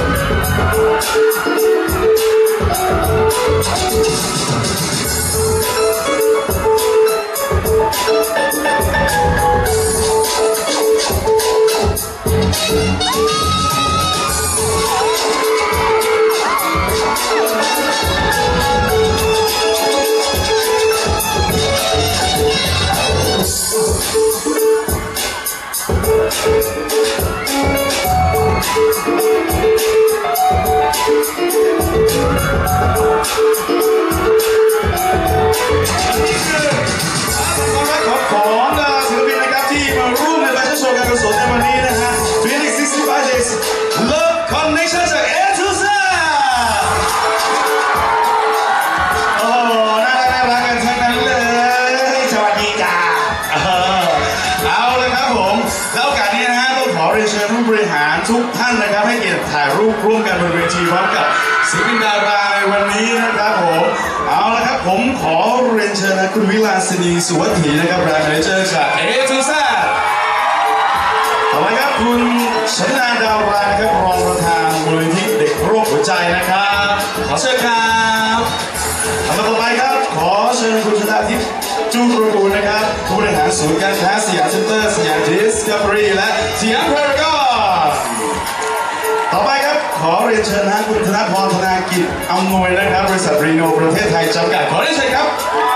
ทุกท่านนะครับให้เกียรติถ่ายรูปร่วมกันบนเวทีพร้อมกับศิลปินดาราในวันนี้นะครับผมเอาละครับผมขอเรียนเชิญนะคุณวิลาสินีสุวัฒถีนะครับแบรนด์แมเนเจอร์จาก A to Z ต่อไปครับคุณชนาดาวรานะครับรองประธานมูลนิธิเด็กโรคหัวใจนะครับขอเชิญครับต่อไปครับขอเชิญคุณชนาทิพย์จูตระกูลนะครับผู้บริหารศูนย์การค้าสยามเซ็นเตอร์สยามดิสคัฟเวอรี่และสยามพารากอนต่อไปครับขอเรียนเชิญนะคุณธนพรธนากิจอำนวยนะครับบริษัทรีโนประเทศไทยจำกัดขอเรียนเชิญครับ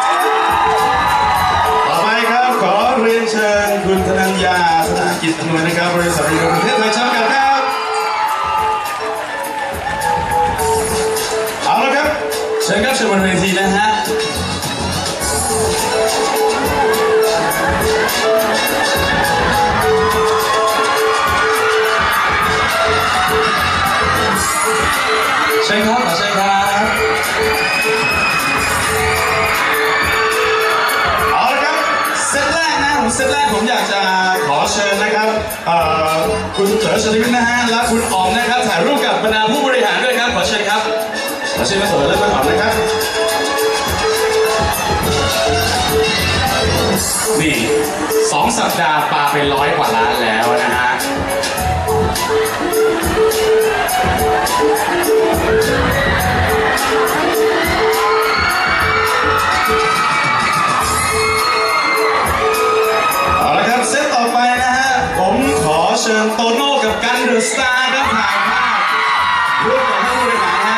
ต่อไปครับขอเรียนเชิญคุณธนัญญาธนากิจอำนวยนะครับบริษัทรีโนประเทศไทยจำกัดครับเอาละครับเชิญครับเชิญบนเวทีนะฮะเชิญครับเชิญครับเอาละครับเซตแรกนะเซตแรกผมอยากจะขอเชิญนะครับคุณเต๋อชลิวิทย์นะฮะและคุณอ๋อมนะครับถ่ายรูปกับบรรดาผู้บริหารด้วยครับขอเชิญครับขอเชิญมาสวยและคุณอ๋อมนะครับนี่2 สัปดาห์ปาไป100 กว่าล้านแล้วนะฮะเอาละครับเซตต่อไปนะฮะผมขอเชิญโตโน่กับกันเดอะสตาร์ครับถ่ายภาพร่วมกับผู้บริหารฮะ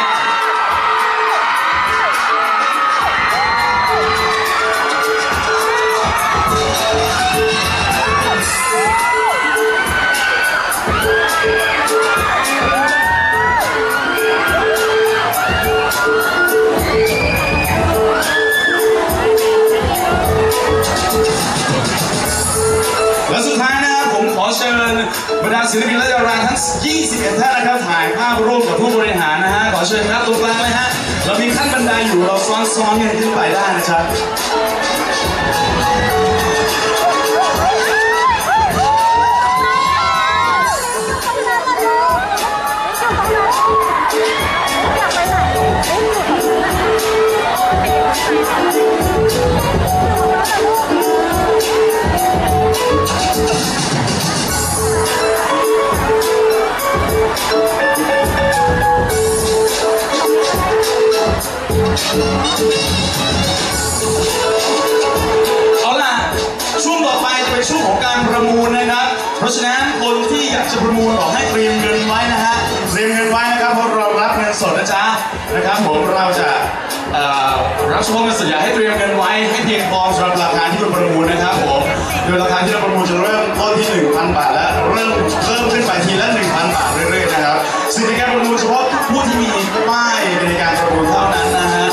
และสุดท้ายนะครับผมขอเชิญบรรดาศิลปินและดาราทั้ง21 ท่านนะครับถ่ายภาพร่วมกับผู้บริหารนะฮะขอเชิญครับตรงกลางเลยฮะเรามีขั้นบันไดอยู่เราซ้อนๆกันขึ้นไปได้นะครับเอาล่ะช่วงต่อไปจะเป็นช่วงของการประมูลนะครับเพราะฉะนั้นคนที่อยากจะประมูลขอให้เตรียมเงินไว้นะฮะเตรียมเงินไว้นะครับเพราะเรารับเงินสดนะจ๊ะนะครับผมเราจะรับเฉพาะเงินสดอยากให้เตรียมเงินไว้ให้เพียงพอสำหรับราคาที่เราประมูลนะครับผมโดยราคาที่เราประมูลจะเริ่มต้นที่ 1,000 บาทและเริ่มขึ้นไปทีละ 1,000 บาทเรื่อยๆนะครับสิทธิในการประมูลเฉพาะผู้ที่มีป้ายในการประมูลเท่านั้นนะฮะ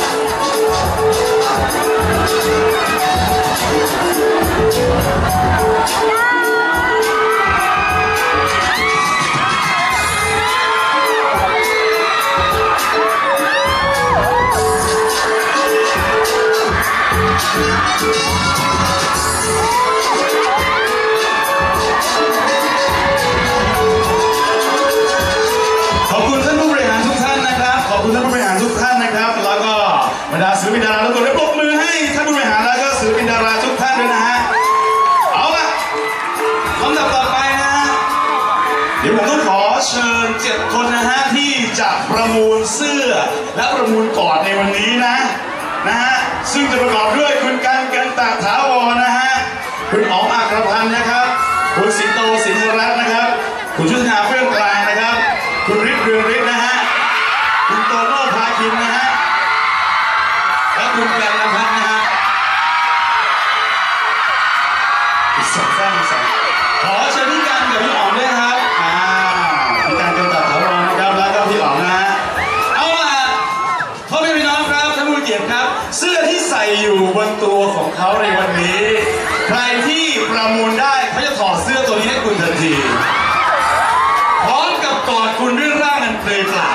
ขอบคุณท่านผู้บริหารทุกท่านนะครับขอบคุณท่านผู้บริหารทุกท่านนะครับแล้วก็บรรดาศิลปินดาราทุกคนได้ปรบมือให้ท่านผู้บริหารแล้วก็ศิลปินดาราทุกท่านด้วยนะฮะเอาล่ะลำดับต่อไปนะฮะเดี๋ยวผมต้องขอเชิญ7 คนนะฮะที่มูลเสื้อและประมูลกอดในวันนี้นะฮะซึ่งจะประกอบด้วยคุณกันตะถาวรนะฮะคุณอ๋องอัครพันธ์นะครับคุณสิงโตสินรัตน์นะครับคุณชุตินาเฟื่องกลางนะครับคุณฤทธิ์เรืองฤทธิ์นะฮะคุณโตโน่พาคินนะฮะและคุณกันนภัทรนะฮะขอเชิญพี่กันกับพี่อ๋องด้วยครับพี่กันตะถาวรนะครับแล้วก็พี่อ๋องนะฮะเอาล่ะพ่อแม่พี่น้องครับท่านผู้เกียรติครับเสื้อที่ใส่อยู่บนตัวของเขาในวันนี้ใครที่ประมูลได้เขาจะถอดเสื้อตัวนี้ให้คุณทันทีพร้อมกับกอดคุณด้วยร่างอันเปลือยเปล่า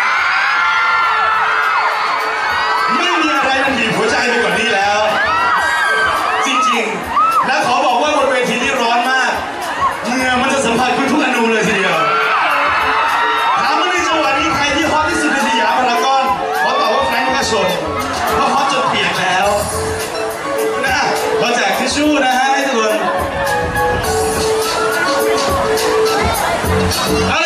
ไม่มีอะไรมันบีบหัวใจไปกว่านี้แล้วจริงๆและขอบอกว่าบนเวทีนี้ร้อนมากเหงื่อมันจะสัมผัสคุณทุกอนูเลยทีเดียวถามว่าในจังหวะนี้ใครที่ฮอตที่สุดในสยามพารากอนขอตอบว่าแฟรงค์วาชนเพราะฮอตจนเปียกแล้วนะเราแจกทิชชู่นะฮะให้ทุกคน